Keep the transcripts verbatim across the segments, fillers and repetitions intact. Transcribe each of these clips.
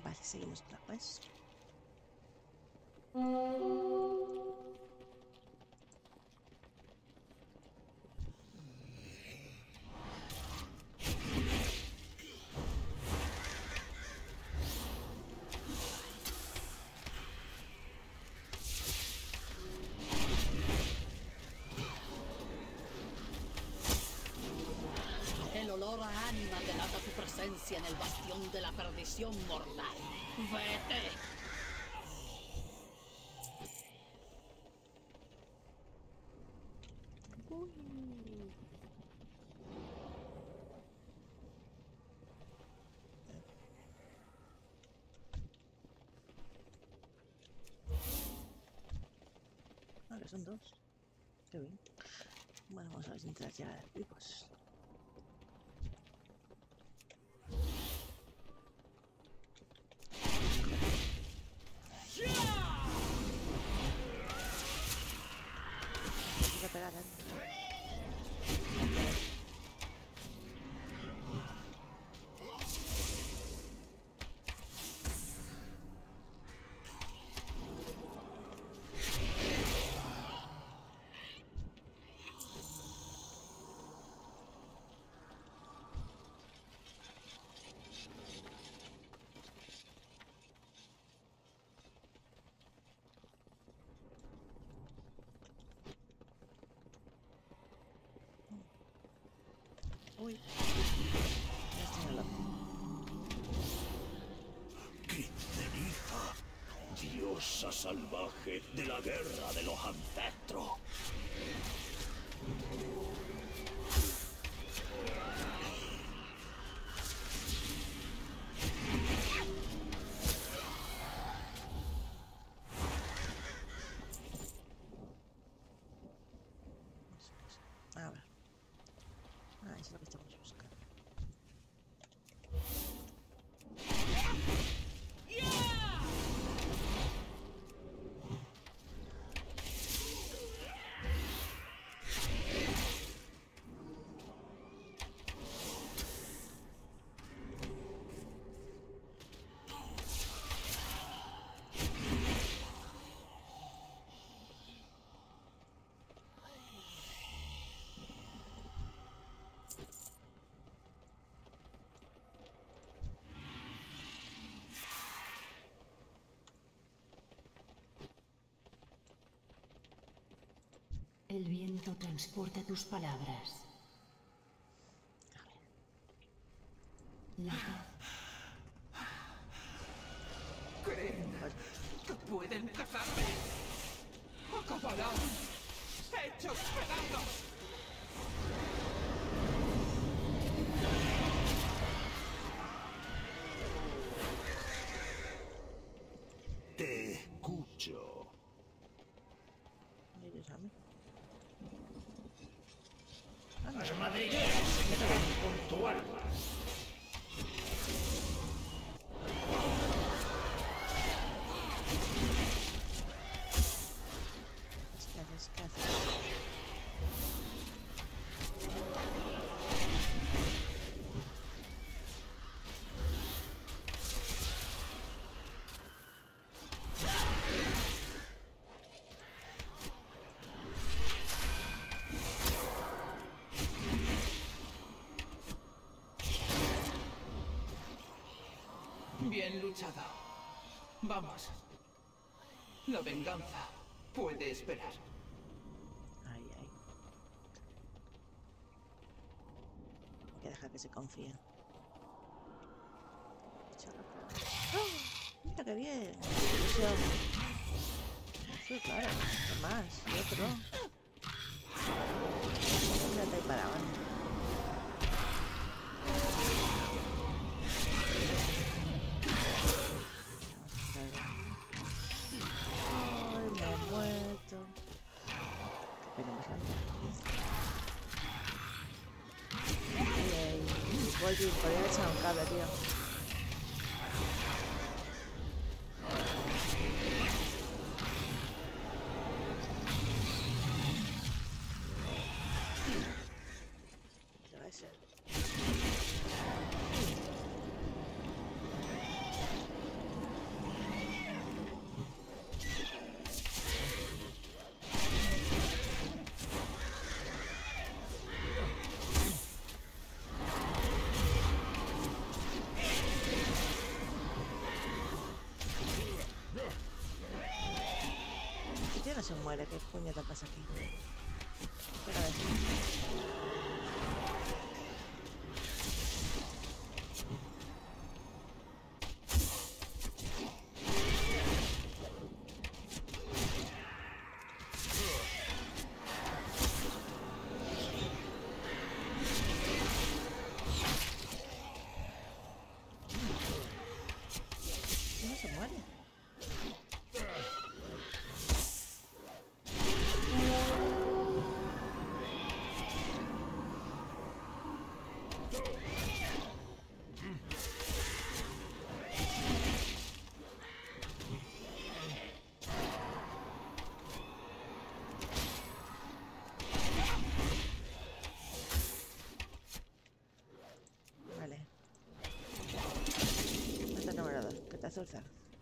Vale, seguimos la quest. El olor a ánima delata tu presencia en el bastión de la perdición mortal. ¡Vete! Uy. Vale, son dos. Qué bien. Bueno, vamos a ver si entras ya vivos. Voy a pegar, ¿eh? Uy. Ya estoy al lado. Cristeriza, diosa salvaje de la guerra de los ancestros. A ver. Ah, eso es lo que estamos buscando. El viento transporta tus palabras. La Creen que pueden cazarme. Acabarán hechos pedazos. Te escucho. Ellos a mí. Las madrigueras se quedarán con tu alma. ¿Qué haces? ¿Qué haces? Bien luchado. Vamos. La venganza puede esperar. Ay, ay. Hay que dejar que se confíen. ¡Oh! Mira qué bien. Ilusión. Sí, claro. ¿Qué más? Y otro. Mírate ahí para abajo. Ay, me he muerto. Qué pena más grande. Ay, ay. Volvi, podría haber echado un cable, tío. ¿Qué va a ser? se muere. ¿Qué puñeta pasa aquí? Espera a ver. No se muere. Vale. Nota número dos. Que te azulza.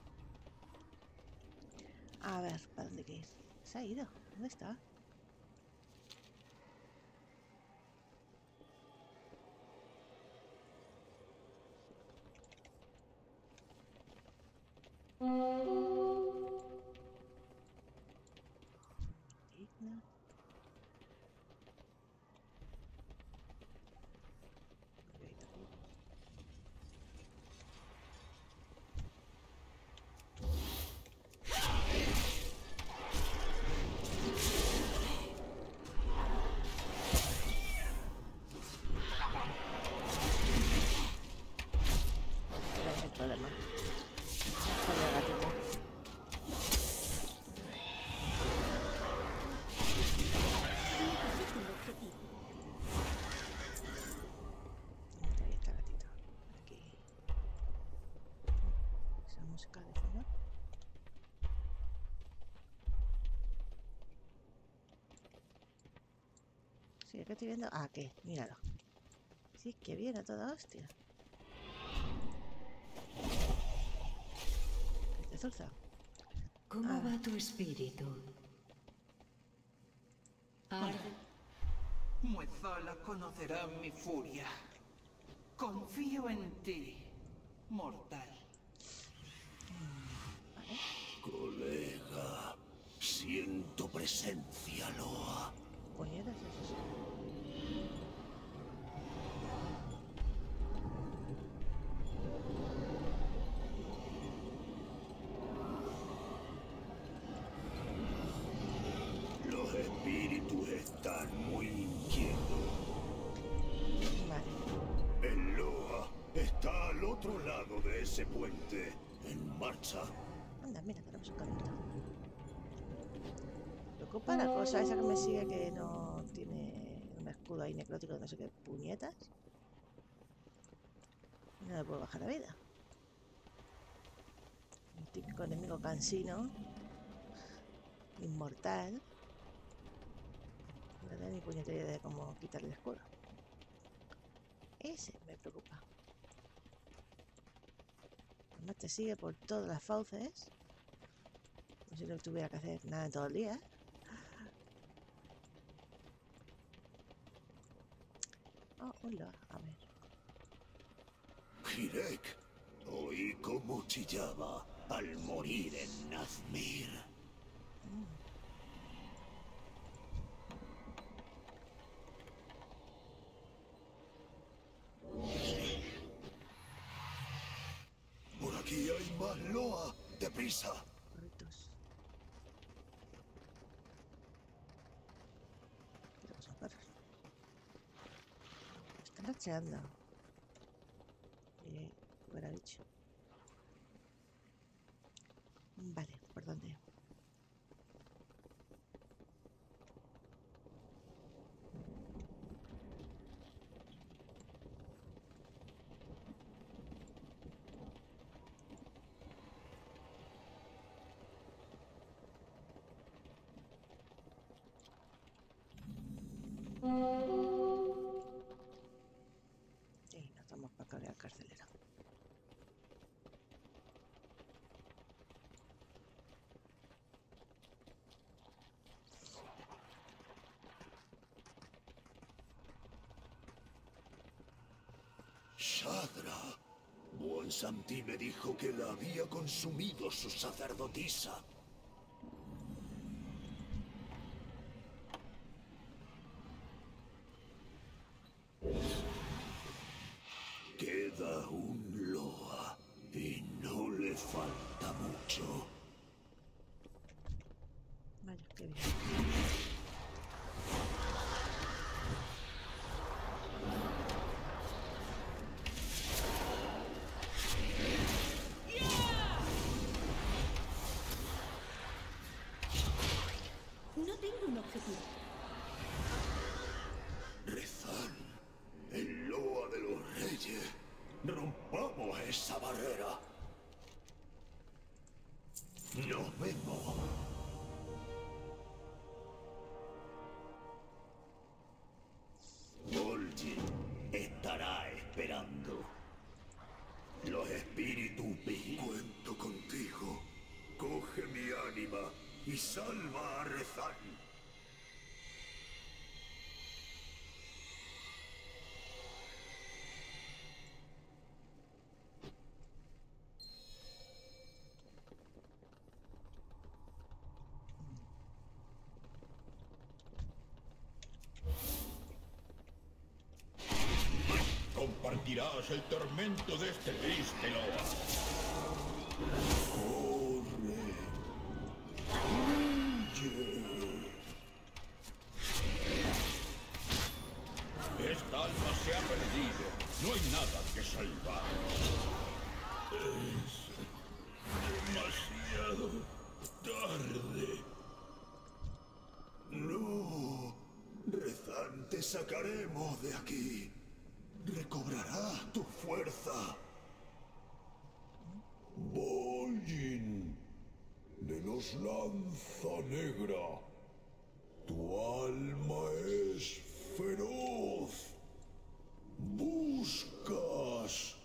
A ver, ¿para dónde hay que ir? Se ha ido. ¿Dónde está? Digna. Ese es el problema. Joder, gatito. Ahí está el gatito. Aquí. Esa música de fondo. Sí, es que estoy viendo. Ah, ¿qué? Míralo. Sí, es que viene a toda hostia. ¿Qué te azulza? ¿Cómo Ah. va tu espíritu? Arde. Muezala conocerá mi furia. Confío en ti, mortal. Colega, siento presencia, Loa. Puñetas, eso sí. Los espíritus están muy inquietos. Vale. El Loa está al otro lado de ese puente, en marcha. Anda, mira, tenemos un caminito. Me preocupa la cosa esa que me sigue que no tiene un escudo ahí necrótico de no sé qué puñetas. Y no le puedo bajar la vida. Un típico enemigo cansino. Inmortal. No tengo ni puñetera idea de cómo quitarle el escudo. Ese me preocupa. Además te sigue por todas las fauces. Como si no tuviera que hacer nada en todo el día. Oh, hola, a ver. Hirek, oí cómo chillaba al morir en Nazmir. Por aquí hay más Loa. ¡Deprisa! Correctos. Creo que son perros. Están racheando. Eh, hubiera dicho. Vale, ¿por dónde? Sí, nos vamos para cabrear al carcelero. Shadra. Buen Santi me dijo que la había consumido su sacerdotisa. esa barrera. Nos vemos. Vol'jin estará esperando. Los espíritus vi. Cuento contigo. Coge mi ánima y salva a Rezan. Compartirás el tormento de este triste loa. Corre. Huye. Esta alma se ha perdido. No hay nada que salvar. Es demasiado tarde. No. Rezan, te sacaremos de aquí. Recobrarás tu fuerza. Vol'jin, de los Lanza Negra. Tu alma es feroz. Buscas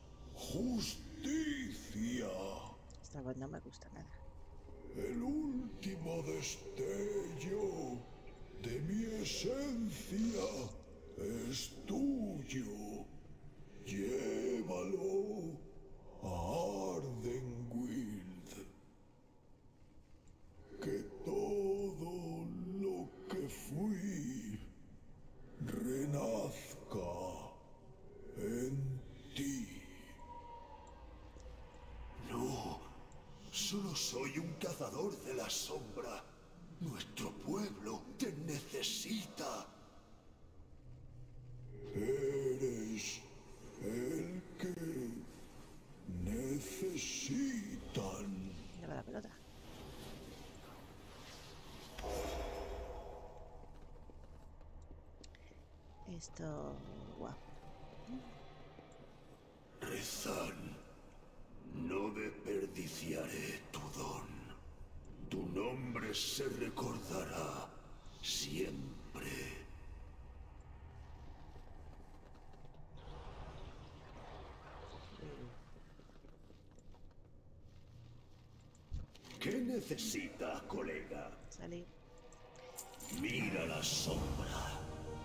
justicia. Esta voz no me gusta nada. El último destello de mi esencia es tuyo. Llévalo a Ardenweald. Que todo lo que fui renazca en ti. No. Solo soy un cazador de la sombra. Nuestro pueblo te necesita. Eres el que necesitan. Lleva la pelota. Esto... guau. Rezan, no desperdiciaré tu don. Tu nombre se recordará siempre. ¿Qué necesitas, colega? Salí. Mira la sombra.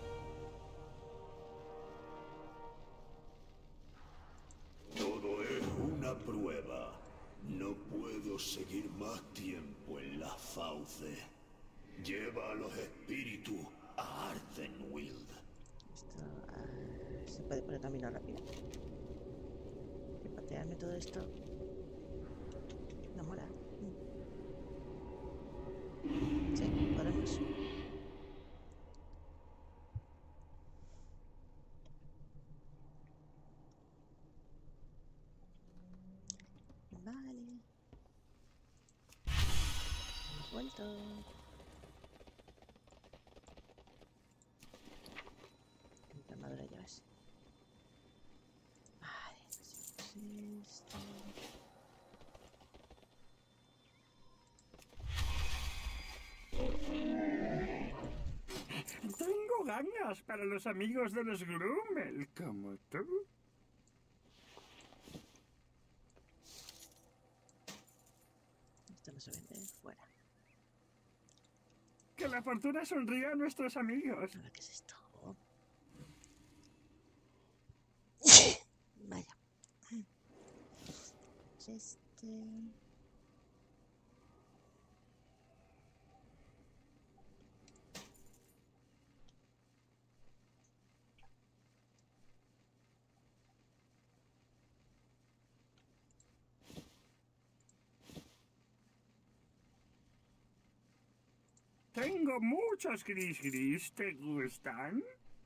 Todo es una prueba. No puedo seguir más tiempo en la fauce. Lleva a los espíritus a Ardenweald. Esto... ah, se puede poner camino rápido. Y patearme todo esto... no mola. Sí, podemos. Vale. Hemos vuelto. ¿Qué armadura llevas? Vale, pues esto. Tengo ganas para los amigos de los Grummel, como tú. Esto no se vende fuera. Que la fortuna sonría a nuestros amigos. Ahora, ¿qué es esto? Vaya. Este... Tengo muchos gris gris, ¿te gustan?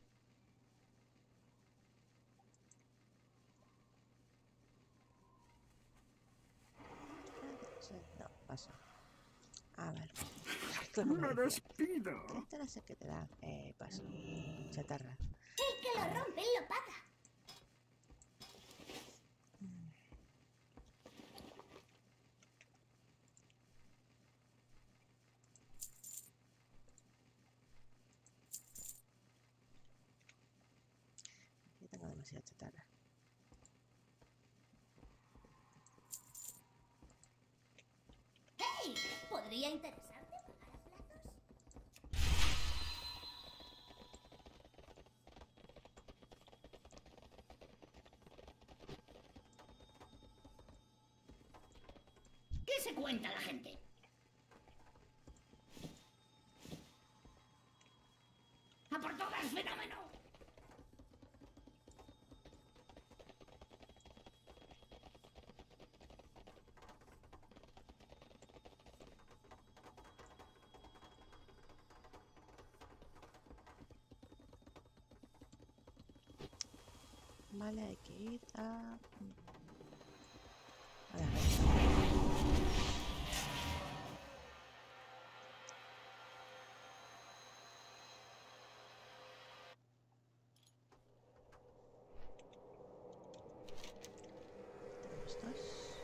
No, paso. A ver. Esto no Me me decía. despido. Esto no sé qué te da. Eh, paso. Chatarra. El que lo rompe lo paga. demasiada chatarra. ¡Hey! ¿Podría interesarte pagar a plazos? ¿Qué se cuenta la gente? ¡A por todas, fenómeno! Vale, hay que ir a... a la red. Tenemos dos.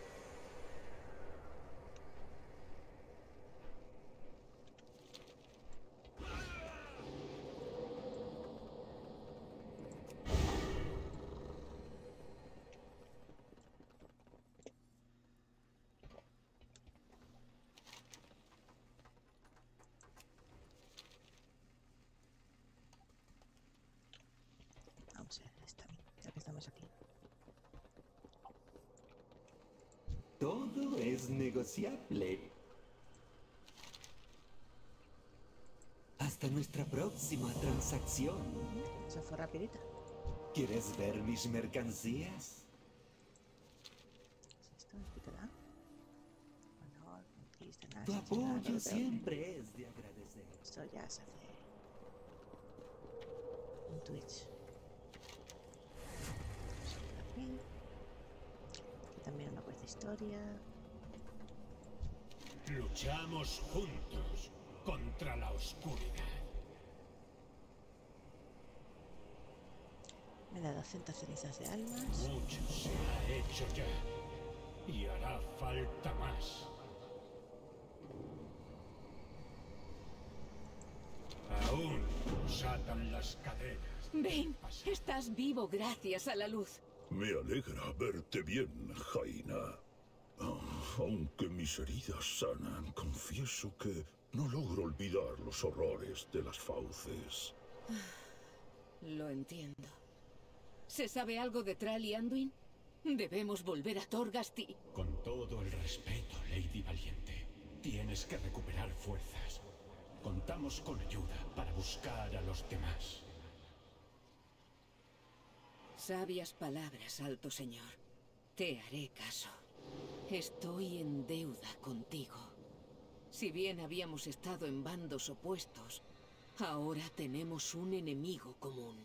Vamos a ver esta, ya que estamos aquí. Todo es negociable. Hasta nuestra próxima transacción. Se fue rapidita. ¿Quieres ver mis mercancías? ¿Es esto? ¿Explicará? Honor, conquista, nada. Tu nada, apoyo pero siempre es de agradecer. esto ya se hace en Twitch. Vamos a por aquí. Aquí también una cuesta historia. Luchamos juntos contra la oscuridad. Me da doscientas cenizas de almas. Mucho se ha hecho ya. Y hará falta más. Aún nos atan las cadenas. Ven, estás vivo gracias a la luz. Me alegra verte bien, Jaina. Ah, aunque mis heridas sanan, confieso que no logro olvidar los horrores de las fauces. Lo entiendo. ¿Se sabe algo de Thrall y Anduin? Debemos volver a Torghast. Con todo el respeto, Lady Valiente, tienes que recuperar fuerzas. Contamos con ayuda para buscar a los demás. Sabias palabras, alto señor. Te haré caso. Estoy en deuda contigo. Si bien habíamos estado en bandos opuestos, ahora tenemos un enemigo común.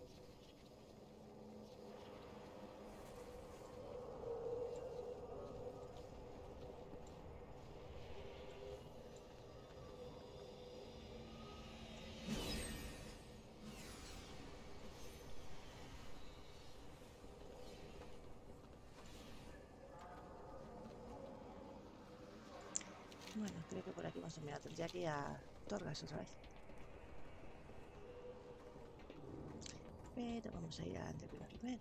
Bueno, creo que por aquí vamos a mirar ya aquí a Torghast otra vez. Pero vamos a ir a Antepino primero.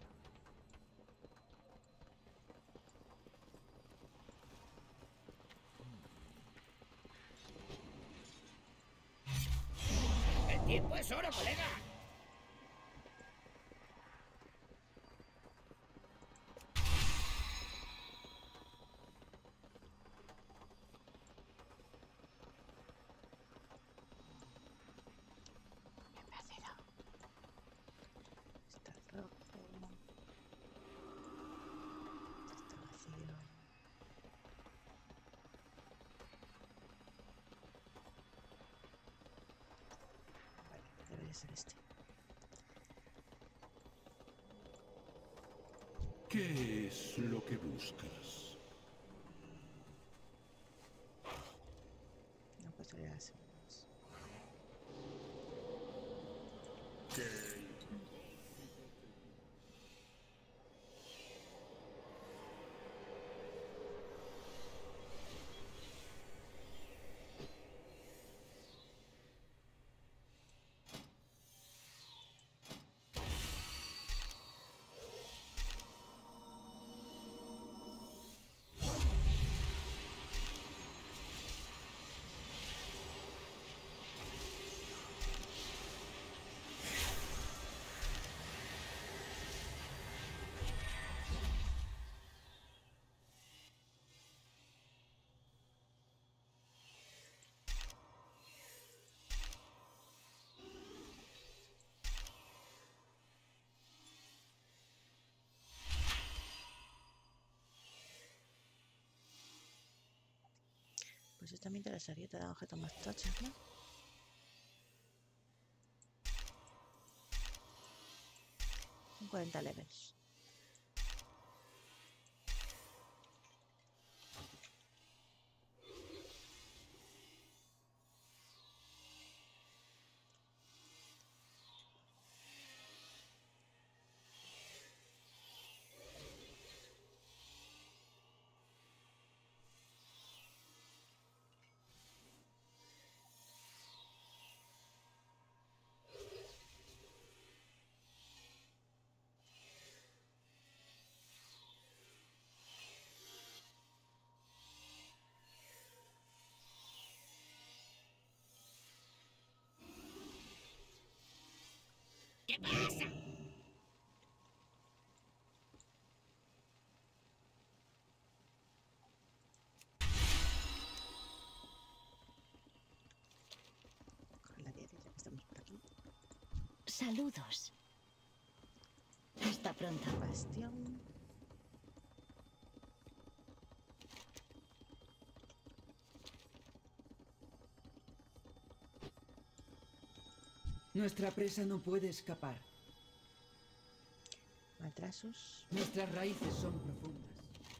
¡El tiempo es oro, colega! Está rojo. Está vacío. Vale, debería ser este. ¿Qué es lo que buscas? No puedo ir a las segundas. ¿Qué? Esta me interesaría, te da objetos más tochos, ¿no? cuarenta levels. ¿Qué pasa? Con la diez, ya que estamos por aquí. Saludos. Hasta pronto. Bastión. Nuestra presa no puede escapar. Maltrasos. Nuestras raíces son profundas.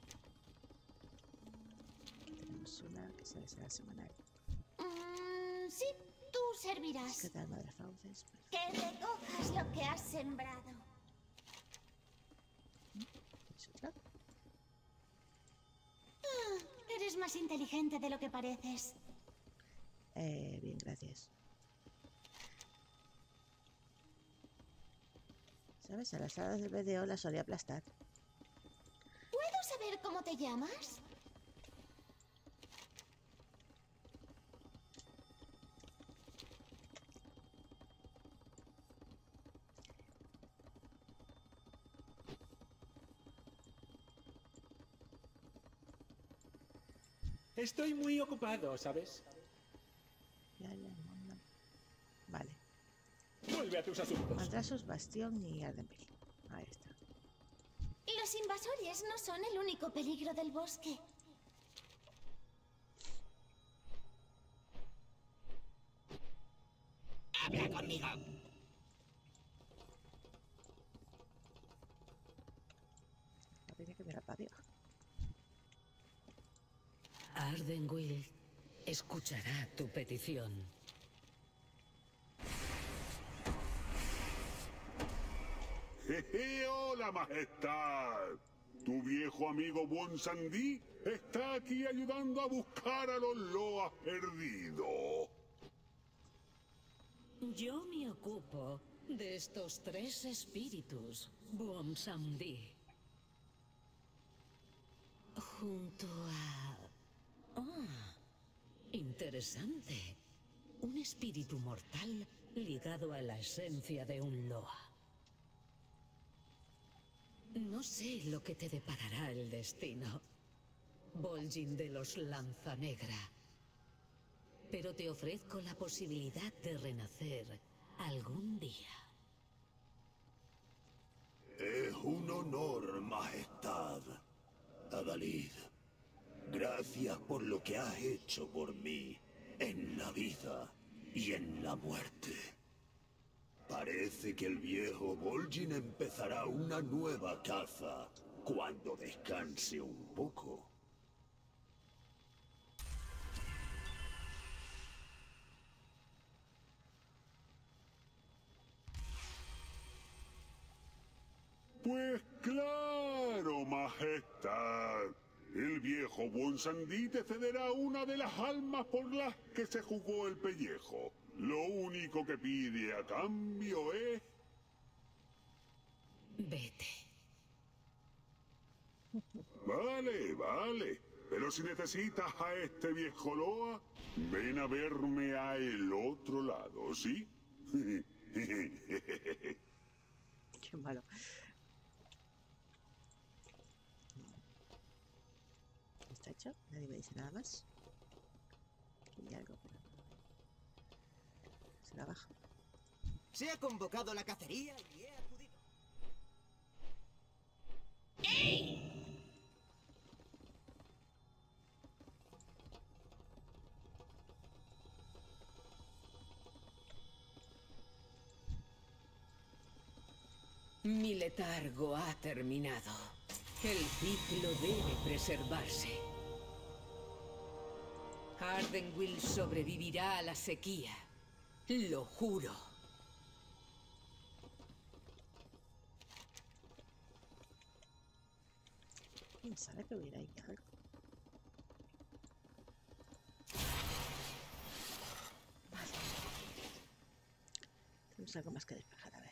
Tenemos una que se será semanal. Mm, sí, tú servirás. ¿Qué tal, madre fauces? Que recojas lo que has sembrado. ¿Es otra? Ah, eres más inteligente de lo que pareces. Eh, bien, gracias. ¿Sabes? A las hadas del B D O las solía aplastar. ¿Puedo saber cómo te llamas? Estoy muy ocupado, ¿sabes? Ya, ya, no, no. Vale. Vuelve a tus asuntos. Maltrasos, Bastión y Ardenville. Ahí está. Los invasores no son el único peligro del bosque. ¡Habla conmigo! Habría que mirar para arriba. Ardenweald escuchará tu petición. Jeje, hola, majestad. Tu viejo amigo Bonsandí está aquí ayudando a buscar a los loas perdidos. Yo me ocupo de estos tres espíritus, Bonsandí. Junto a... Ah, interesante. Un espíritu mortal ligado a la esencia de un loa. No sé lo que te deparará el destino, Vol'jin de los Lanza Negra. Pero te ofrezco la posibilidad de renacer algún día. Es un honor, majestad. Adalid, gracias por lo que has hecho por mí en la vida y en la muerte. Parece que el viejo Vol'jin empezará una nueva caza cuando descanse un poco. Pues claro, majestad. El viejo Bonsandí te cederá una de las almas por las que se jugó el pellejo. Lo único que pide a cambio es... Vete. Vale, vale. Pero si necesitas a este viejo loa, ven a verme a el otro lado, ¿sí? Qué malo. ¿Está hecho? Nadie me dice nada más. Aquí hay algo, pero... Se la baja. Se ha convocado la cacería y he acudido. ¡Ey! Mi letargo ha terminado. El ciclo debe preservarse. Ardenwyl sobrevivirá a la sequía. Lo juro. ¿Quién sabe que hubiera ahí algo? Vale. Tenemos algo más que despejar, a ver.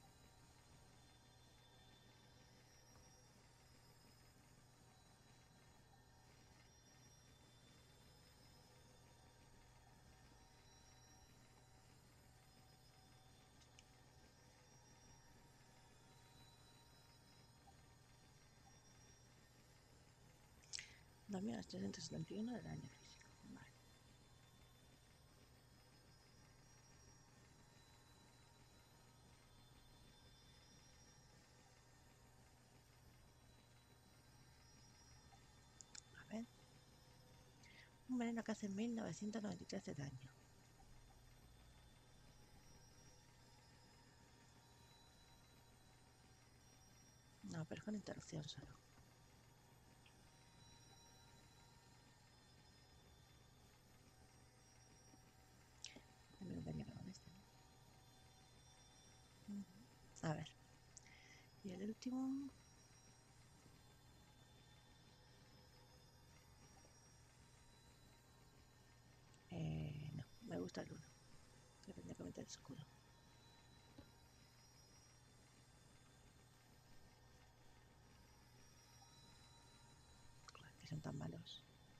Daño a las trescientos setenta y uno de daño físico. Vale. A ver. Un veneno que hace mil novecientos noventa y tres de daño. No, pero es con interrupción solo. También un daño con este, ¿no? A ver. Y el último. Eh, no, me gusta el uno. Que tendría que meter el escudo. Joder, que son tan malos.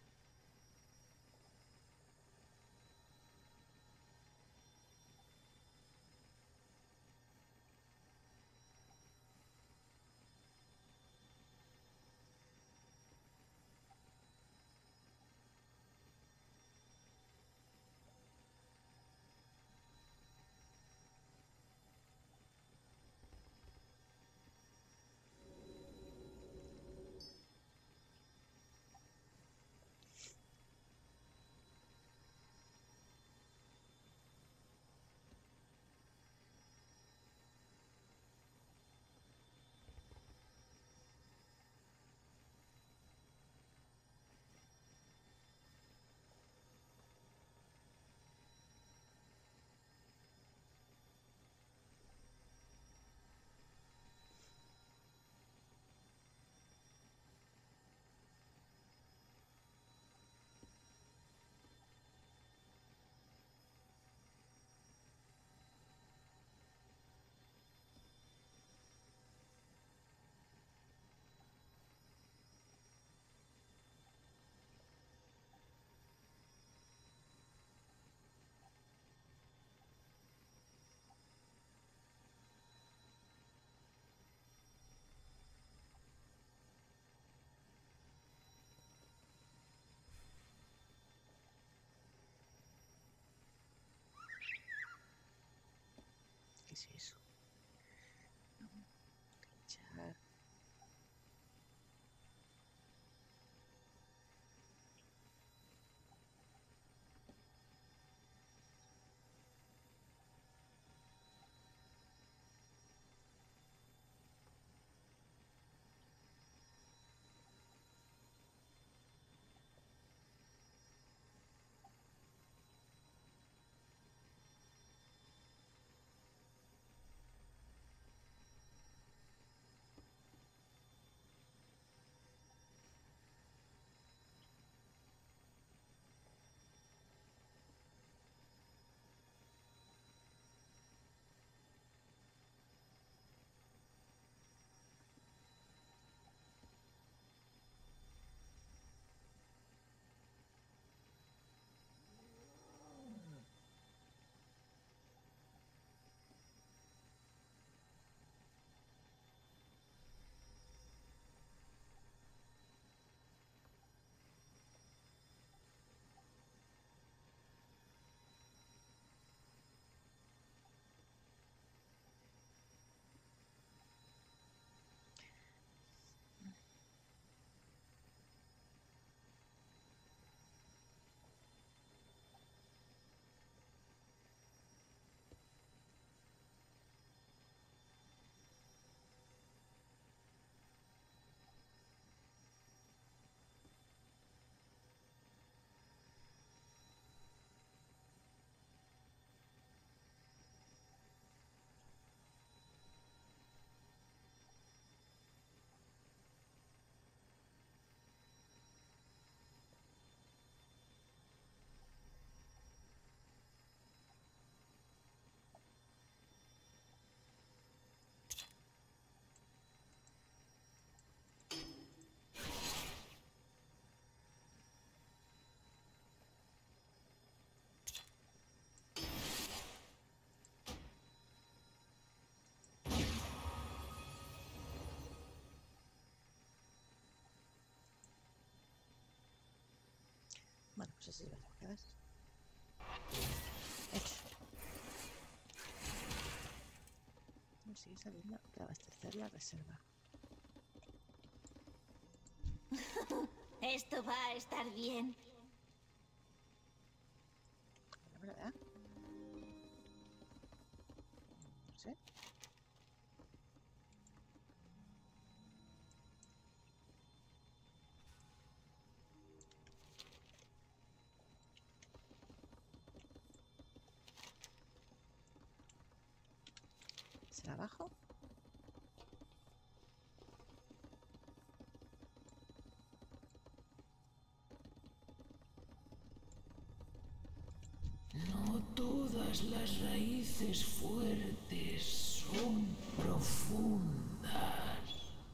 ¿Qué es eso? Echar. sé si las búsquedas. Hecho. Sigue saliendo que abastecer la reserva. Esto va a estar bien. La verdad. No sé. ¿Será abajo? No todas las raíces fuertes son profundas.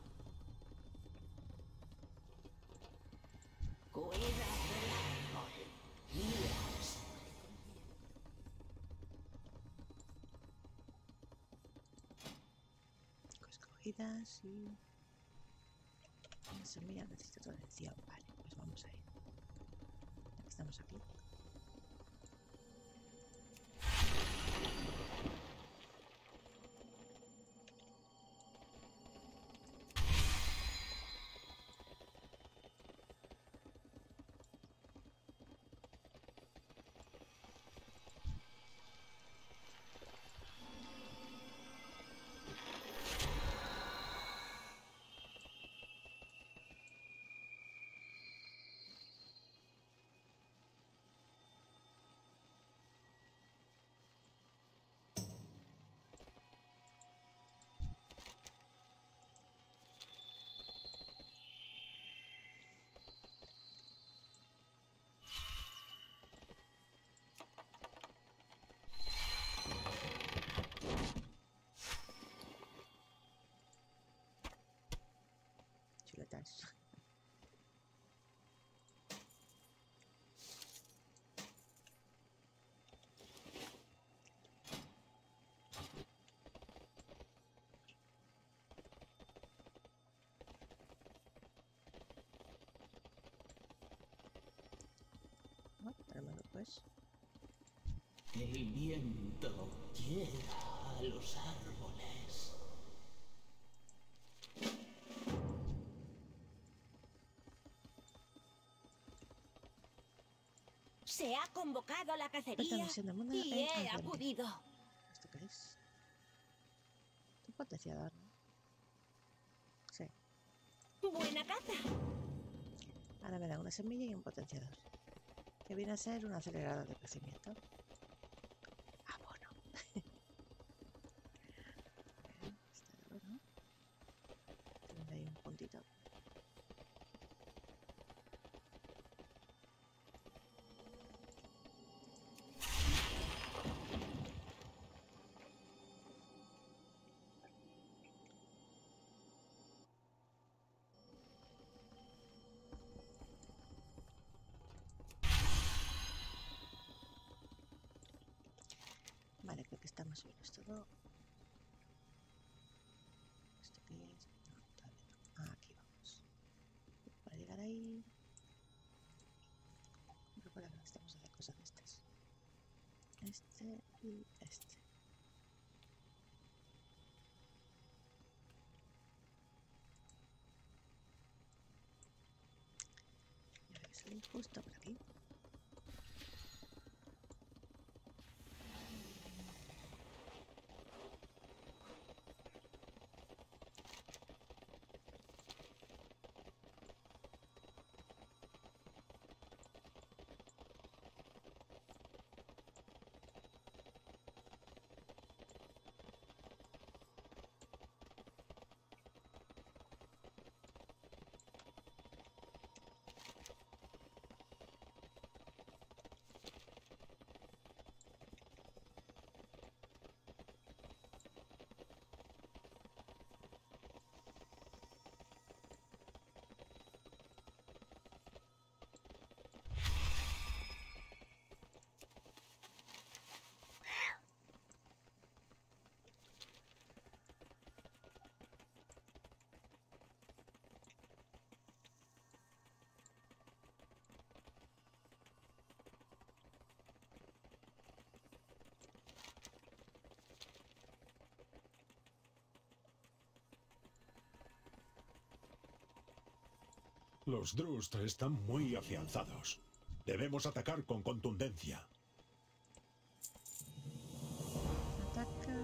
Cuida del árbol. Guías. Escogidas y... Una semilla necesita atención. Vale, pues vamos a ir. Ya que estamos aquí. Chuletas. Bueno, tenemos pues. El viento llega a los árboles. Se ha convocado la cacería y he acudido. ¿Esto qué es? Un potenciador, ¿no? Sí. Buena caza. Ahora me dan una semilla y un potenciador. Que viene a ser un acelerador de crecimiento. Ah, bueno. Está bueno. Tiene ahí un puntito. Vale, creo que está más o menos todo. ¿Esto qué es? No, todavía no. Ah, aquí vamos. Para llegar ahí... Recuerda que necesitamos hacer cosas de estas. Este y este. Y ahora que salir justo por aquí. Los Drust están muy afianzados. Debemos atacar con contundencia. Ataca.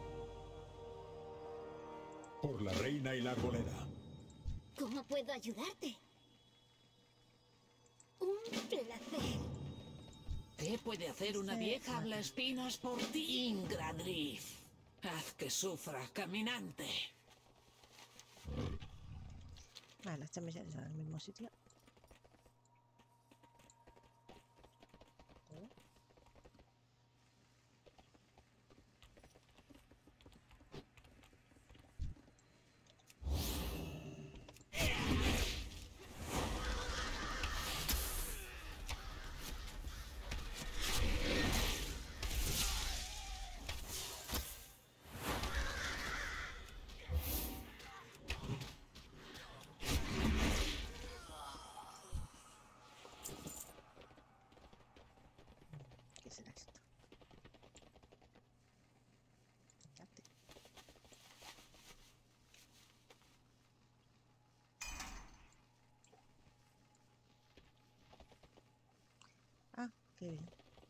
Por la reina y la arboleda. ¿Cómo puedo ayudarte? Un placer. ¿Qué puede hacer una vieja habla espinas por ti, Ingradriz? Haz que sufra, caminante. Vale, las tres misiones en el mismo sitio. ¿Qué será esto? Fíjate. Ah, qué bien.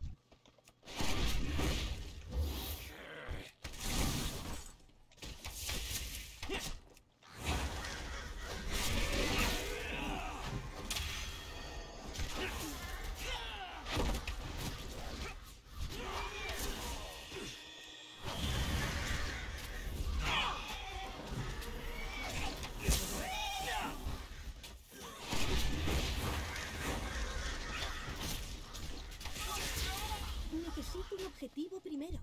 Necesito un objetivo primero.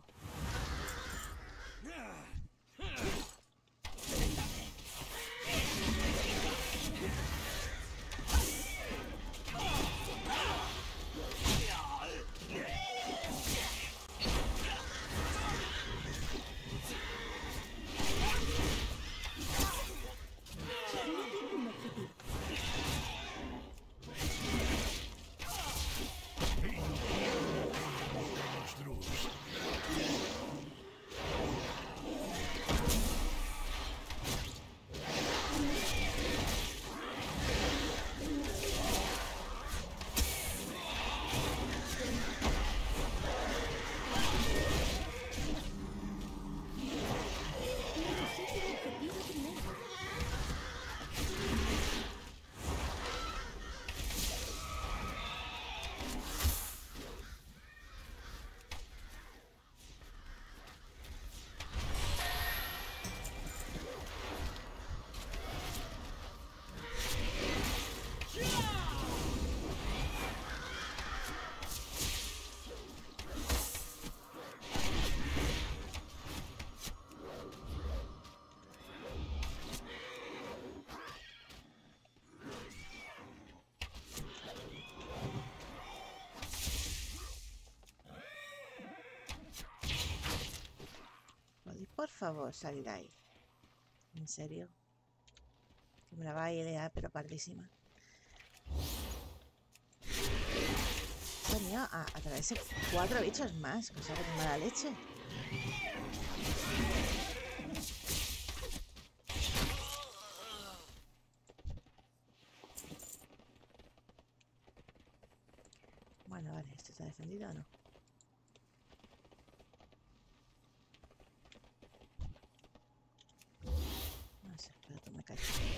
Por favor, salir ahí. ¿En serio? Que me la va a idear, pero pardísima. Coño, a, a través de cuatro bichos más, cosa que mala leche. Bueno, vale, ¿esto está defendido o no? No sé, pero tú me caes.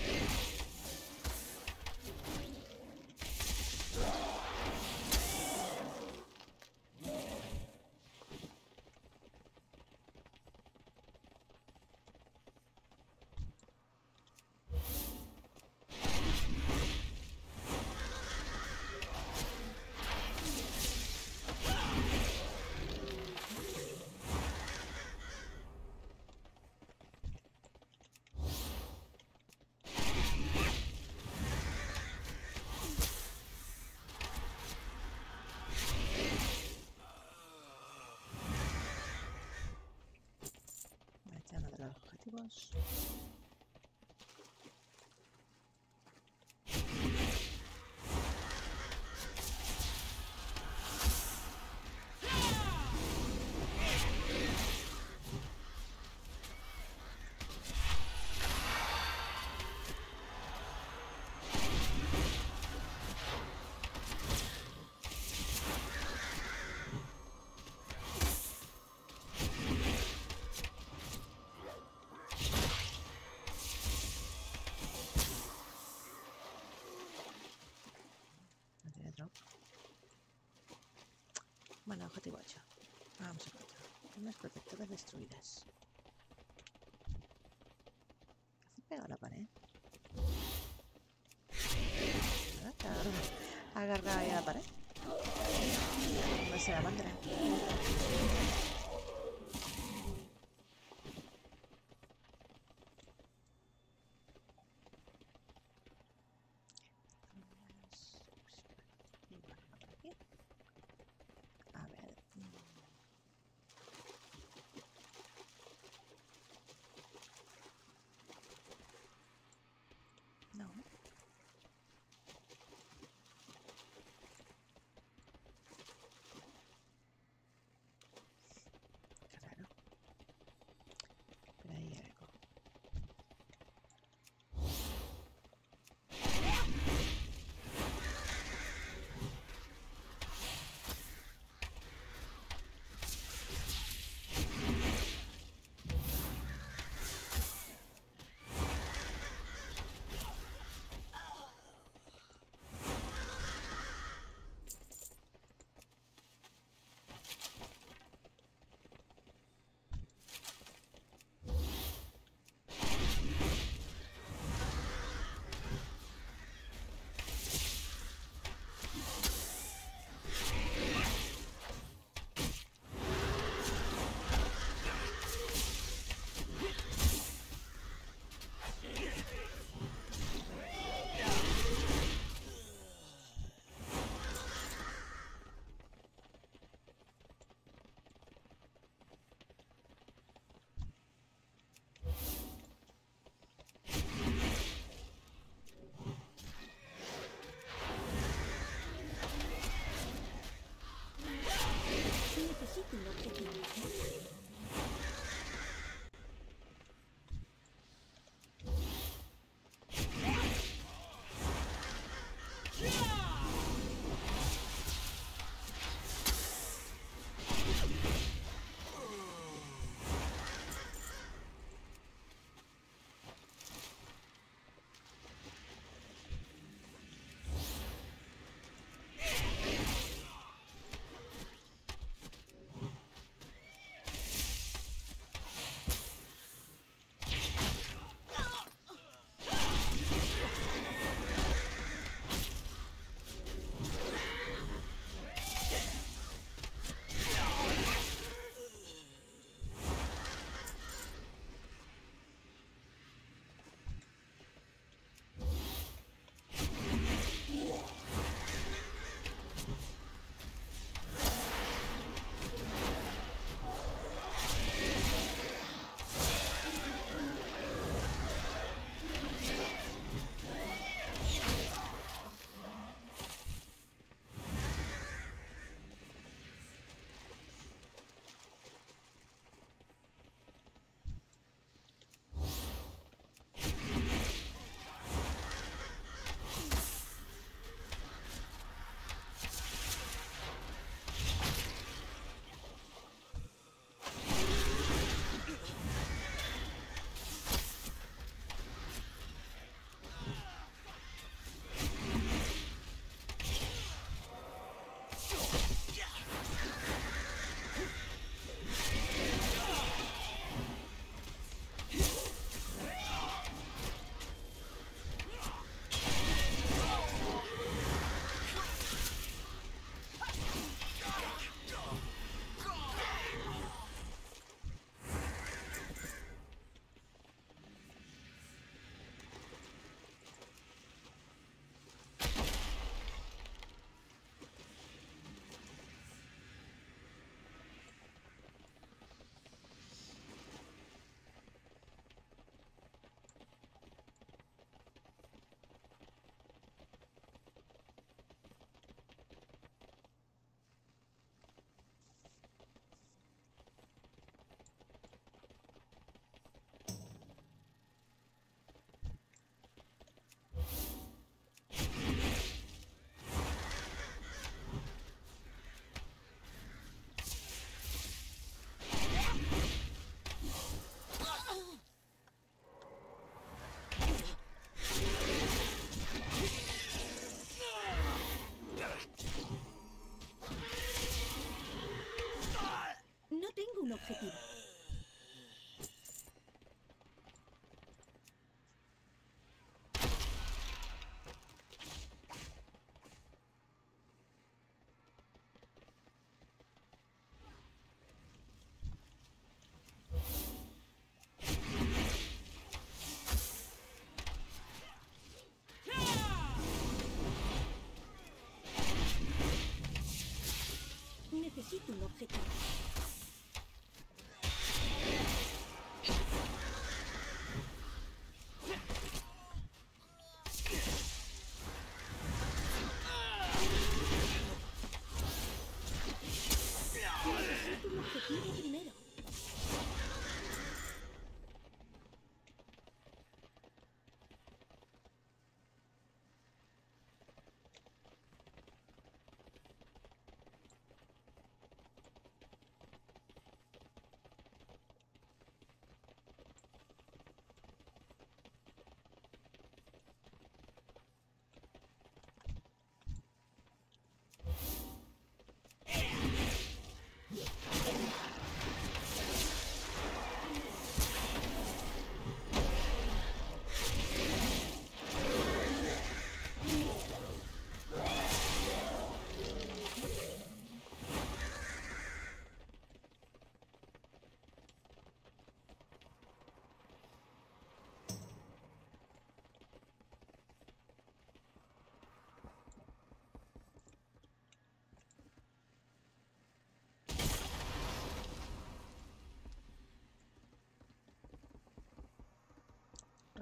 Los objetivos. Objetivo hecho. Vamos a por otro. Unas protectoras destruidas. ¿Qué hace pegado a la pared? Agarrada ahí a la pared. No se la mandra. A ver. No.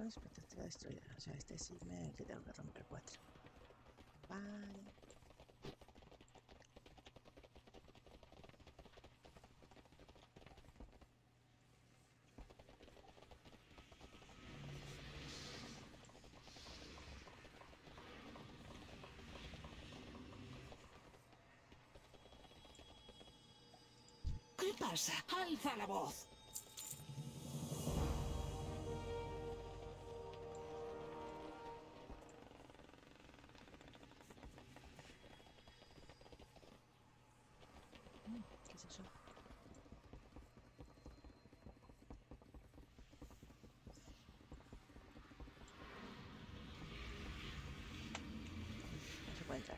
Patrones, protectora destruida. O sea, este sí me que tengo que romper cuatro. Vale. ¿Qué pasa? ¡Alza la voz! ¿Qué es eso? No se puede entrar.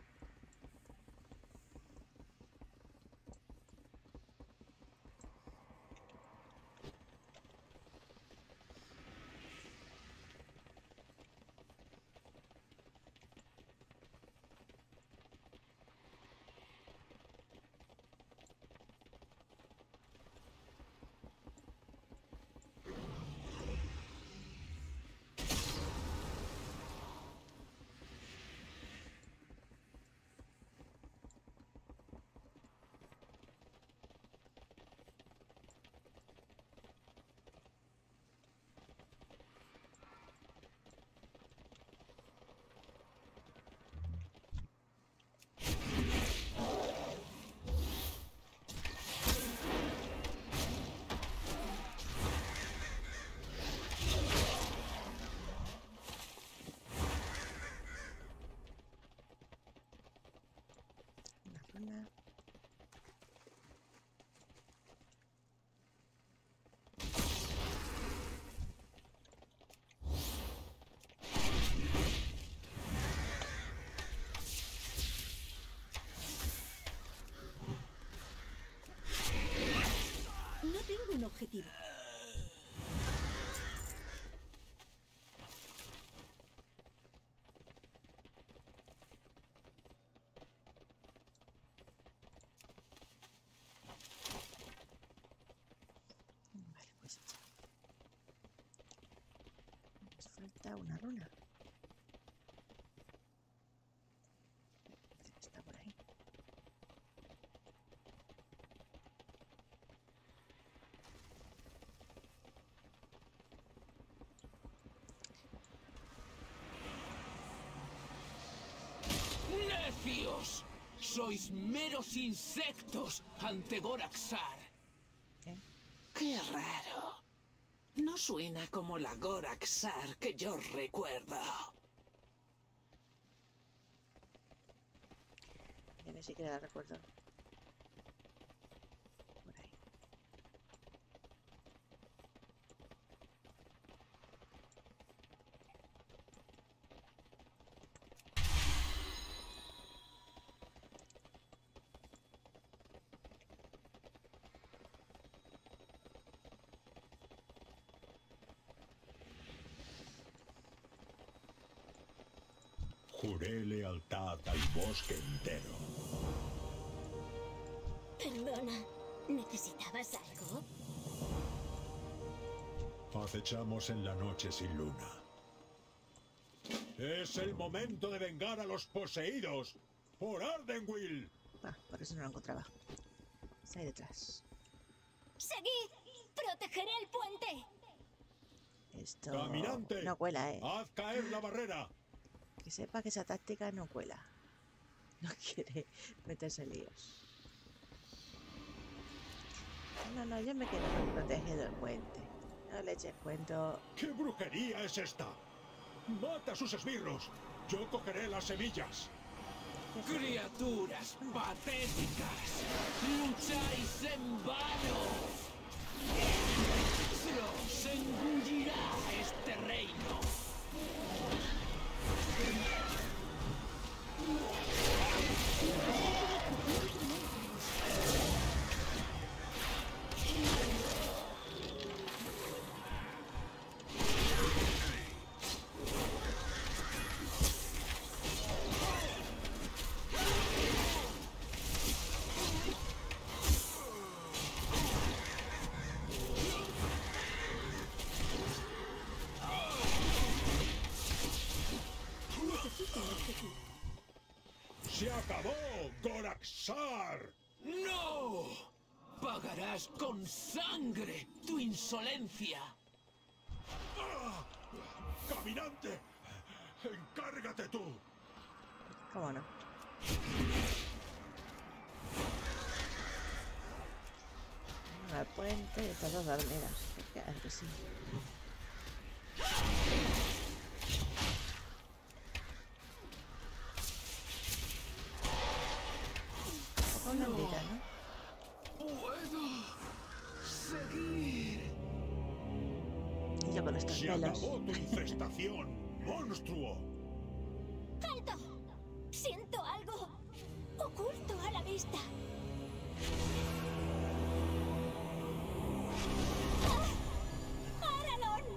Una. No tengo un objetivo. Vale, pues hecho. Nos falta una runa. Está por ahí. ¡Necios! Sois meros insectos ante Goraxar. ¿Qué? ¡Qué raro! No suena como la Goraxar que yo recuerdo. Ya ni siquiera la recuerdo. Por ahí. Juré lealtad al bosque entero. Perdona, ¿necesitabas algo? Acechamos en la noche sin luna. Es el momento de vengar a los poseídos por Ardenwyll. Ah, por eso no lo encontraba. Está ahí detrás. ¡Seguid! ¡Protegeré el puente! Esto Caminante, no cuela, eh. haz caer la barrera. Que sepa que esa táctica no cuela. No quiere meterse en líos. No, no, yo me quedo protegido el puente. No le eches cuento. ¿Qué brujería es esta? ¡Mata a sus esbirros! Yo cogeré las semillas. ¡Criaturas patéticas! ¡Lucháis en vano! ¡Se engullirá este reino! ¡Se acabó, Goraxar! ¡No! Pagarás con sangre tu insolencia. ¡Ah! ¡Caminante! ¡Encárgate tú! ¿Cómo no? Al puente de estas dos armeras. Claro que sí. Un poco blandita, ¿no? Puedo seguir. Y yo con estos ¡Se pelos. acabó tu infestación, monstruo! ¡Alto! Siento algo oculto a la vista. ¡Ah! ¡Aralón!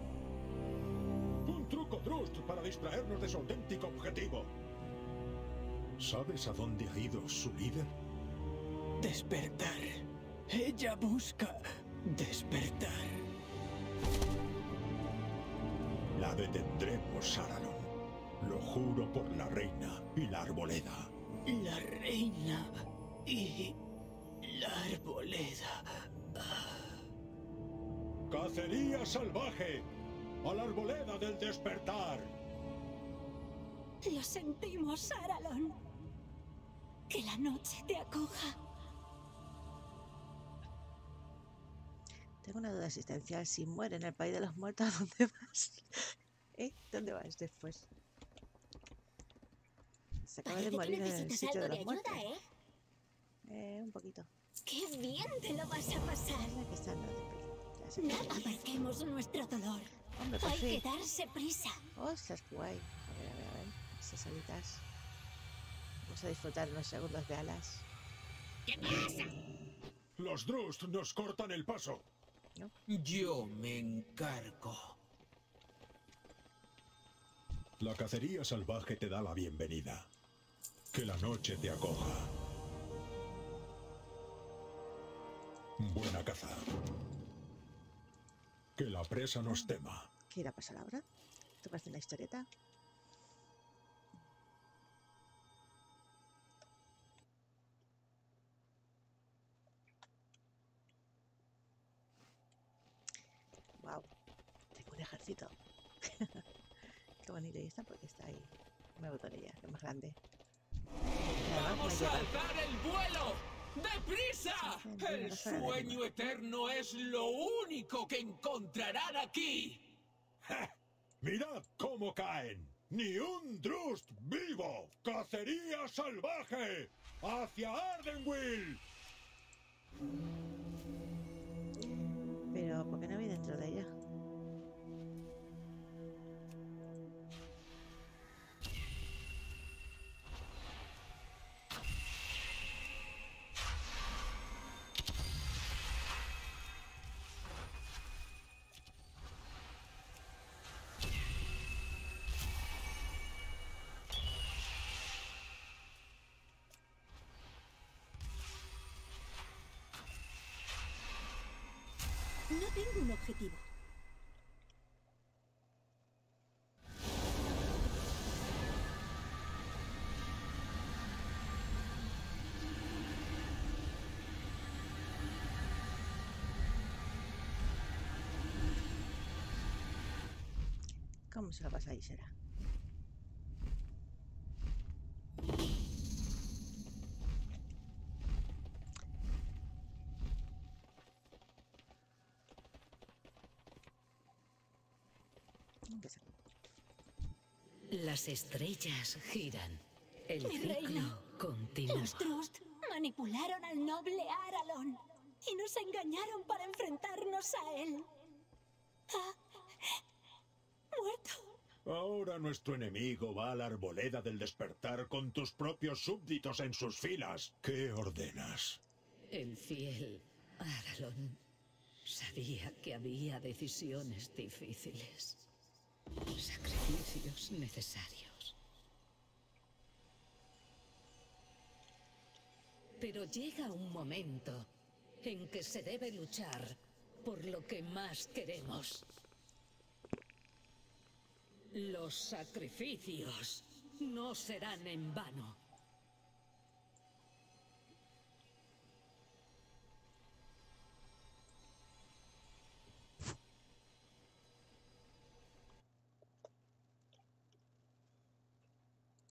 Un truco Drust para distraernos de su auténtico objetivo. ¿Sabes a dónde ha ido su líder? Despertar. Ella busca despertar. La detendremos, Aralón. Lo juro por la reina y la arboleda. La reina y la arboleda. ¡Cacería salvaje! ¡A la arboleda del despertar! Lo sentimos, Aralón. Que la noche te acoja. Tengo una duda existencial. Si muere en el país de los muertos, ¿a dónde vas? ¿Eh? ¿Dónde vas después? Se acaba de Parece que morir en el necesitas sitio de algo los de muertos. ayuda, ¿eh? Eh, un poquito. ¡Qué bien te lo vas a pasar! Mira que está, no, de- ya se No puede ir. aparquemos nuestro dolor. Hombre, por Hay fin. que darse prisa. Ostras, qué guay. A ver, a ver, a ver. Esas alitas. Vamos a disfrutar unos segundos de alas. ¿Qué pasa? Los Drust nos cortan el paso. Yo me encargo. La cacería salvaje te da la bienvenida. Que la noche te acoja. Buena caza. Que la presa nos tema. ¿Qué irá a pasar ahora? ¿Te parece una historieta? Wow, tengo un ejército. Qué bonito, y está porque está ahí. Me voy con ella, que es más grande. Y además me ¡Vamos lleva. a alzar el vuelo! ¡Deprisa! El sueño eterno es lo único que encontrarán aquí. ¡Ja! ¡Mirad cómo caen! ¡Ni un Drust vivo! ¡Cacería salvaje! ¡Hacia Ardenwyl! Pero, ¿por qué no voy dentro de ella? No tengo un objetivo. ¿Cómo se lo pasa ahí, será? Las estrellas giran. El Mi ciclo reina. continúa. Los Drust manipularon al noble Aralón y nos engañaron para enfrentarnos a él. Ha muerto. Ahora nuestro enemigo va a la arboleda del despertar con tus propios súbditos en sus filas. ¿Qué ordenas? El fiel Aralón sabía que había decisiones difíciles. Sacrificios necesarios. Pero llega un momento en que se debe luchar por lo que más queremos. Los sacrificios no serán en vano.